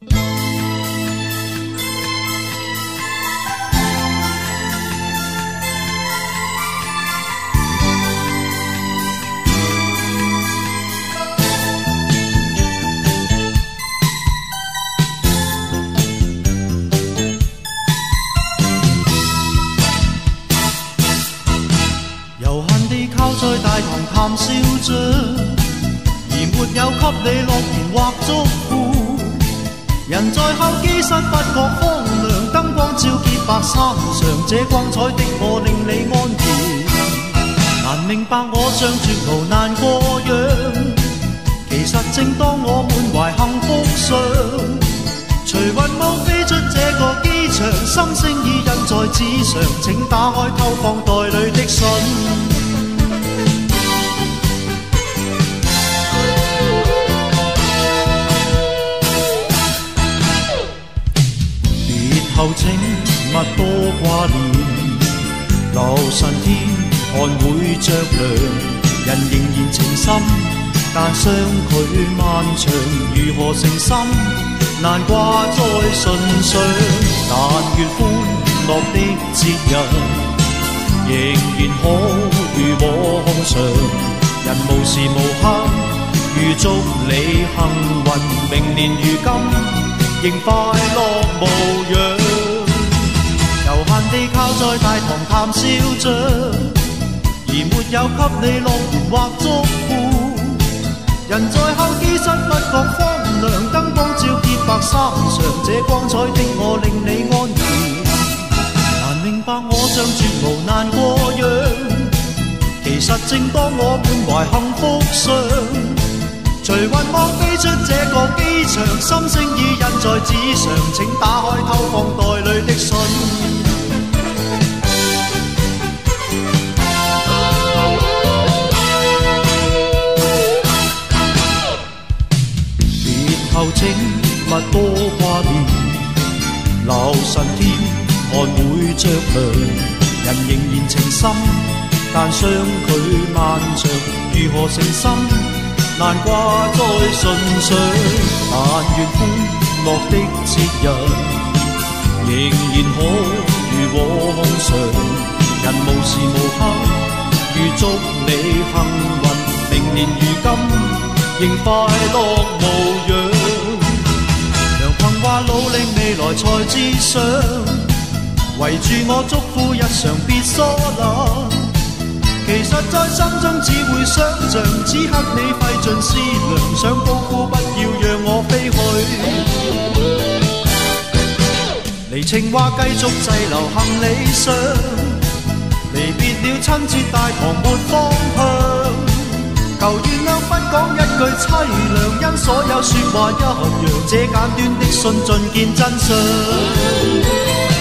悠閒地靠在大堂談笑着，而沒有給你樂言或祝福。人在候機室不覺荒涼，燈光照潔白衫上，這光彩的我令你安然。難明白我像絕無難過樣，其實正當我滿懷幸福想。隨雲霧飛出這個機場，心聲已印在紙上，請打開偷放袋裏的信。別後請勿多掛念，留神天看會着涼，人仍然情深，但相距漫長，如何誠心？難掛在唇上，但願歡樂的節日仍然可如往常。人無時無刻預祝你幸運，明年如今仍快樂無恙。悠閒地靠在大堂談笑着，而沒有給你樂言或祝福。人在候機室不覺荒涼，燈光照潔白衫上，這光彩的我令你安然。難明白我像絕無難過樣，其實正當我滿懷幸福想。隨雲霧飛出這個機場，心聲已印在紙上，請打開偷放袋裏的信。後請勿多掛念，留神天看會着涼，人仍然情深，但相距漫長，如何誠心？難掛在唇上，但願歡樂的節日仍然可如往常。人無時無刻預祝你幸運，明年如今仍快樂無恙。話努力未來才至上，圍住我祝福日常別疏懶。其實在心中只會想像，此刻你費盡思量，想高呼不要讓我飛去。離情話繼續滯留行李箱，離別了親切大堂沒方向。求原諒不講一句凄涼，因所有說話一樣，這簡短的信盡見真相。